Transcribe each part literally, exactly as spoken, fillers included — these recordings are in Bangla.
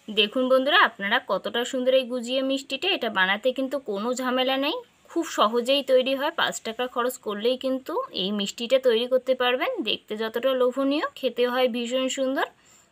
দেখুন বন্ধুরা, আপনারা কতটা সুন্দর এই গুজিয়া মিষ্টিটা। এটা বানাতে কিন্তু কোনো ঝামেলা নেই, খুব সহজেই তৈরি হয়। পাঁচ টাকা খরচ করলেই কিন্তু এই মিষ্টিটা তৈরি করতে পারবেন। দেখতে যতটা লোভনীয়, খেতে হয় ভীষণ সুন্দর।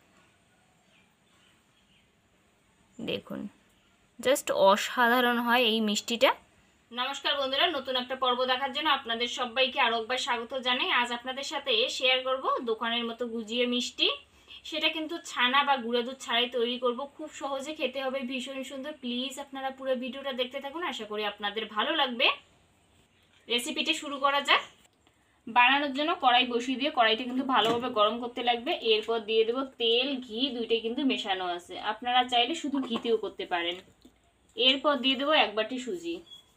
দেখুন, জাস্ট অসাধারণ হয় এই মিষ্টিটা। নমস্কার বন্ধুরা, নতুন একটা পর্ব দেখার জন্য আপনাদের সবাইকে আরও একবার স্বাগত জানাই। আজ আপনাদের সাথে শেয়ার করব দোকানের মতো গুজিয়া মিষ্টি। সেটা কিন্তু ছানা বা গুঁড়া দুধ ছাড়াই তৈরি করব। খুব সহজে, খেতে হবে ভীষণ সুন্দর। প্লিজ আপনারা পুরো ভিডিওটা দেখতে থাকুন, আশা করি আপনাদের ভালো লাগবে। রেসিপিটি শুরু করা যাক। বানানোর জন্য কড়াই বসিয়ে দিয়ে কড়াইটা কিন্তু ভালোভাবে গরম করতে লাগবে। এরপর দিয়ে দেবো তেল, ঘি দুইটাই কিন্তু মেশানো আছে। আপনারা চাইলে শুধু ঘিতেও করতে পারেন। এরপর দিয়ে দেবো এক বাটি সুজি।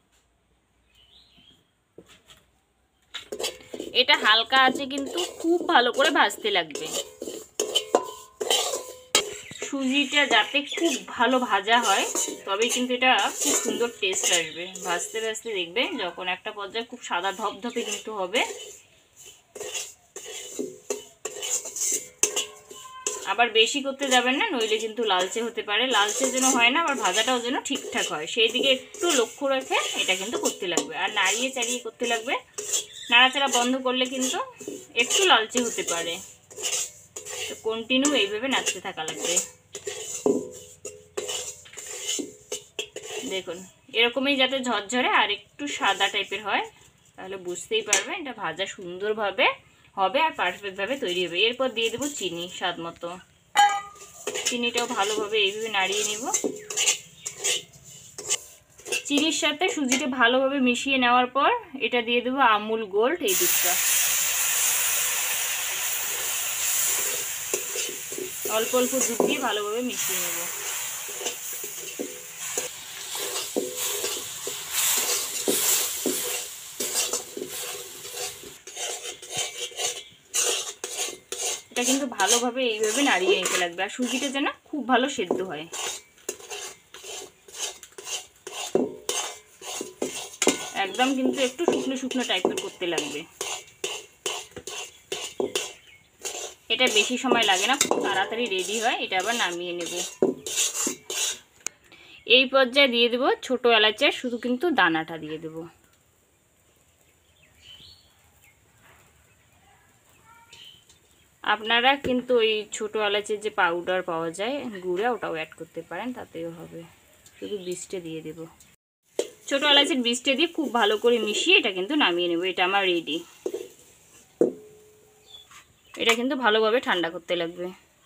এটা হালকা আছে কিন্তু খুব ভালো করে ভাজতে লাগবে। সুজিটা যাতে খুব ভালো ভাজা হয় তবে কিন্তু এটা খুব সুন্দর টেস্ট আসবে। ভাজতে ভাজতে দেখবে যখন একটা পর্যায়ে খুব সাদা ধপধপে কিন্তু হবে। আবার বেশি করতে যাবেন না, নইলে কিন্তু লালচে হতে পারে। লালচে যেন হয় না, আবার ভাজাটাও যেন ঠিকঠাক হয়, সেই দিকে একটু লক্ষ্য রেখে এটা কিন্তু করতে লাগবে। আর নাড়িয়ে চাড়িয়ে করতে লাগবে। নাড়াচাড়া বন্ধ করলে কিন্তু একটু লালচে হতে পারে, তো কন্টিনিউ এইভাবে নাড়তে থাকা লাগবে। দেখুন, এরকমই যাতে ঝরঝরে আর একটু সাদা টাইপের হয়, তাহলে বুঝতেই পারবে এটা ভাজা সুন্দরভাবে হবে আর পারফেক্টভাবে তৈরি হবে। এরপর দিয়ে দেবো চিনি স্বাদ মতো। চিনিটাও ভালোভাবে এইভাবে নাড়িয়ে নেব। চিনির সাথে সুজিটা ভালোভাবে মিশিয়ে নেওয়ার পর এটা দিয়ে দেবো আমুল গোল্ড এই দুধটা। অল্প অল্প দুধ দিয়ে ভালোভাবে মিশিয়ে নেব। এটা কিন্তু ভালোভাবে এইভাবে নাড়িয়ে নিতে লাগবে, আর সুজিটা যেন খুব ভালো সেদ্ধ হয়। একদম কিন্তু একটু শুকনো শুকনো টাইপের করতে লাগবে। এটা বেশি সময় লাগে না, খুব তাড়াতাড়ি রেডি হয়। এটা আবার নামিয়ে নেব। এই পর্যায়ে দিয়ে দেবো ছোটো এলাচের শুধু কিন্তু দানাটা দিয়ে দেব। আপনারা কিন্তু ওই ছোটো এলাচের যে পাউডার পাওয়া যায় গুঁড়া, ওটাও অ্যাড করতে পারেন, তাতেও হবে। শুধু বীজটা দিয়ে দেব। ছোটো এলাচের বীজটা দিয়ে খুব ভালো করে মিশিয়ে এটা কিন্তু নামিয়ে নেব। এটা আমার রেডি। এটা কিন্তু ভালোভাবে ঠান্ডা করতে লাগবে।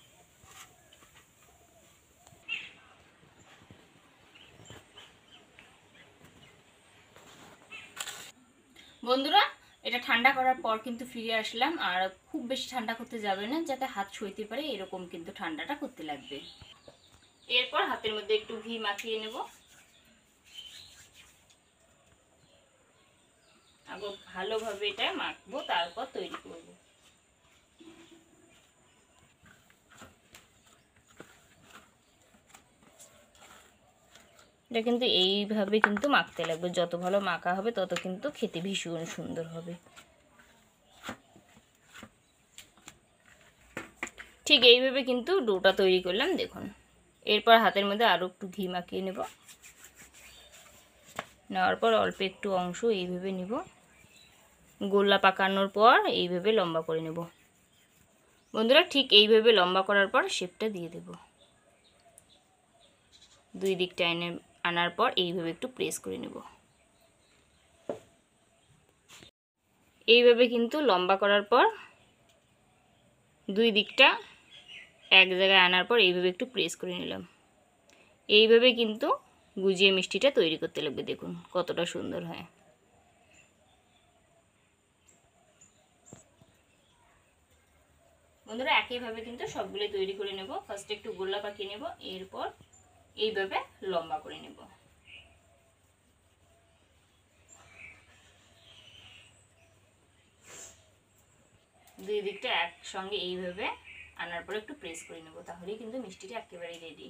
বন্ধুরা, এটা ঠান্ডা করার পর কিন্তু ফিরে আসলাম। আর খুব বেশি ঠান্ডা করতে যাবে না, যাতে হাত সইতে পারে, এরকম কিন্তু ঠান্ডাটা করতে লাগবে। এরপর হাতের মধ্যে একটু ঘি মাখিয়ে নেব। আগে ভালোভাবে এটা মাখবো, তারপর তৈরি করব। এটা কিন্তু এইভাবে কিন্তু মাখতে লাগবে। যত ভালো মাখা হবে তত কিন্তু খেতে ভীষণ সুন্দর হবে। ঠিক এইভাবে কিন্তু ডোটা তৈরি করলাম। দেখুন, এরপর হাতের মধ্যে আরও একটু ঘি মাখিয়ে নেব। নেওয়ার পর অল্প একটু অংশ এইভাবে নেব। গোল্লা পাকানোর পর এইভাবে লম্বা করে নেব। বন্ধুরা, ঠিক এইভাবে লম্বা করার পর শেপটা দিয়ে দেব। দুই দিকটা এনে আনার পর এইভাবে একটু প্রেস করে নেব। এইভাবে কিন্তু লম্বা করার পর দুই দিকটা এক জায়গায় আনার পর এইভাবে একটু প্রেস করে নিলাম। এইভাবে কিন্তু গুজিয়া মিষ্টিটা তৈরি করতে লাগবে। দেখুন কতটা সুন্দর হয়। বন্ধুরা, একইভাবে কিন্তু সবগুলো তৈরি করে নেব। ফার্স্টে একটু গোল্লা পাকিয়ে নেব, এরপর এইভাবে লম্বা করে নেব। দুই দিকটা একসঙ্গে এইভাবে আনার পর একটু প্রেস করে নেব, তাহলেই কিন্তু মিষ্টিটা একেবারেই রেডি।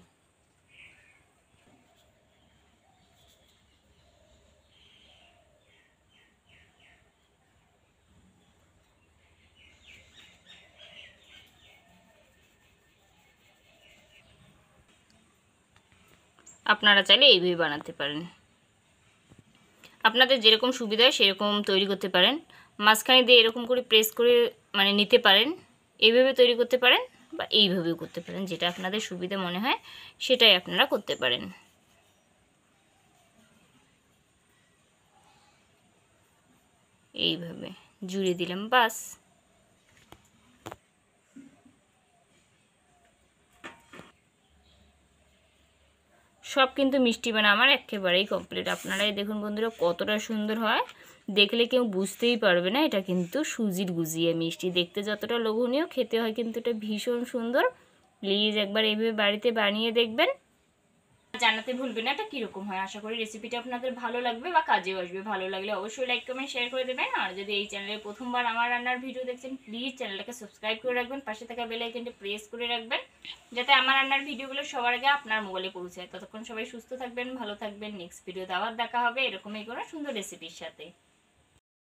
আপনারা চাইলে এইভাবে বানাতে পারেন, আপনাদের যেরকম সুবিধা হয় সেরকম তৈরি করতে পারেন। মাঝখানে দিয়ে এরকম করে প্রেস করে মানে নিতে পারেন, এইভাবে তৈরি করতে পারেন বা এইভাবেও করতে পারেন, যেটা আপনাদের সুবিধা মনে হয় সেটাই আপনারা করতে পারেন। এইভাবে জুড়ে দিলাম, বাস। সব কিন্তু মিষ্টি বানা আমার একেবারেই কমপ্লিট। আপনারাই দেখুন বন্ধুরা কতটা সুন্দর হয়, দেখলে কেউ বুঝতেই পারবে না এটা কিন্তু সুজির গুজিয়া মিষ্টি। দেখতে যতটা লোভনীয়, খেতে হয় কিন্তু এটা ভীষণ সুন্দর। প্লিজ একবার এইভাবে বাড়িতে বানিয়ে দেখবেন, জানাতে ভুলবেন না এটা কীরকম হয়। আশা করি রেসিপিটা আপনাদের ভালো লাগবে বা কাজেও আসবে। ভালো লাগলে অবশ্যই লাইক কমেন্ট শেয়ার করে দেবেন। আর যদি এই চ্যানেলে প্রথমবার আমার রান্নার ভিডিও দেখছেন, প্লিজ চ্যানেলটাকে সাবস্ক্রাইব করে রাখবেন, পাশে থাকা বেল আইকনটি প্রেস করে রাখবেন, যাতে আমার রান্নার ভিডিওগুলো সবার আগে আপনার মোবাইলে পৌঁছায়। ততক্ষণ সবাই সুস্থ থাকবেন, ভালো থাকবেন। নেক্সট ভিডিওতে আবার দেখা হবে এরকমই কোনো সুন্দর রেসিপির সাথে।